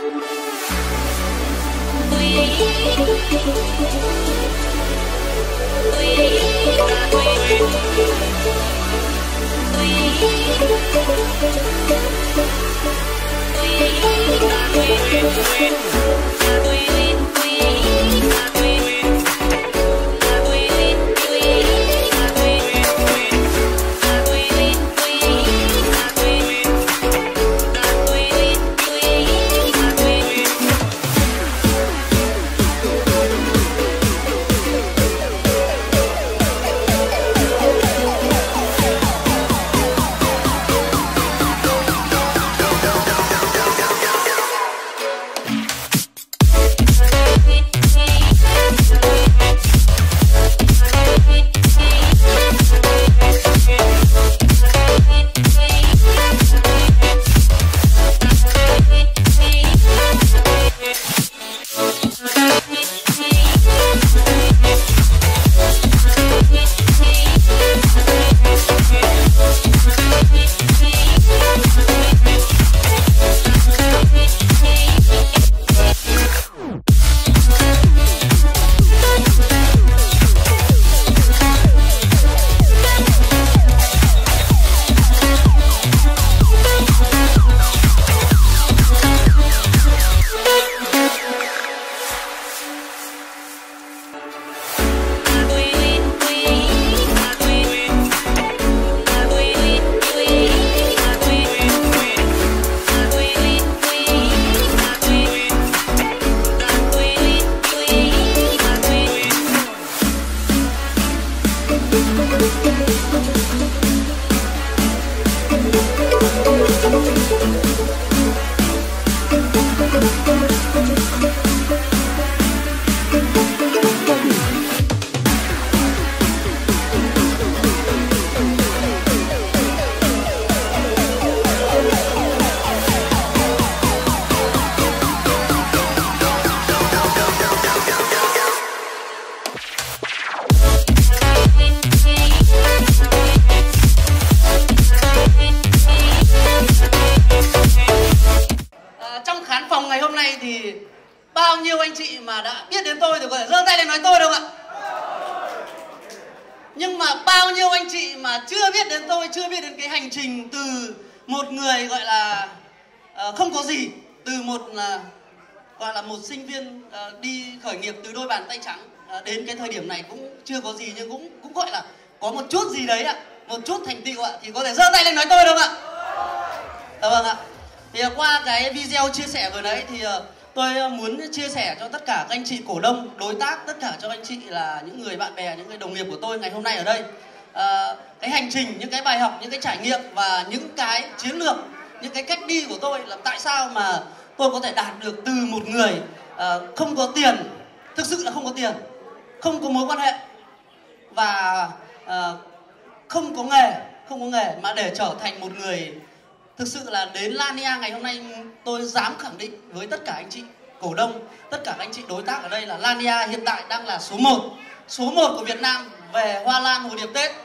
Bao nhiêu anh chị mà đã biết đến tôi thì có thể giơ tay lên nói tôi đâu ạ? Nhưng mà bao nhiêu anh chị mà chưa biết đến tôi, chưa biết đến cái hành trình từ một người gọi là không có gì, từ một gọi là một sinh viên đi khởi nghiệp từ đôi bàn tay trắng đến cái thời điểm này cũng chưa có gì, nhưng cũng gọi là có một chút gì đấy ạ, một chút thành tựu ạ, thì có thể giơ tay lên nói tôi đâu ạ? Vâng ạ. Thì qua cái video chia sẻ vừa nãy thì tôi muốn chia sẻ cho tất cả các anh chị cổ đông, đối tác, tất cả cho anh chị là những người bạn bè, những người đồng nghiệp của tôi ngày hôm nay ở đây. Cái hành trình, những cái bài học, những cái trải nghiệm và những cái chiến lược, những cái cách đi của tôi là tại sao mà tôi có thể đạt được từ một người không có tiền, thực sự là không có tiền, không có mối quan hệ và không có nghề mà để trở thành một người thực sự là đến LANNIA ngày hôm nay. Tôi dám khẳng định với tất cả anh chị cổ đông, tất cả anh chị đối tác ở đây là LANNIA hiện tại đang là số 1 của Việt Nam về hoa lan hồ điệp Tết.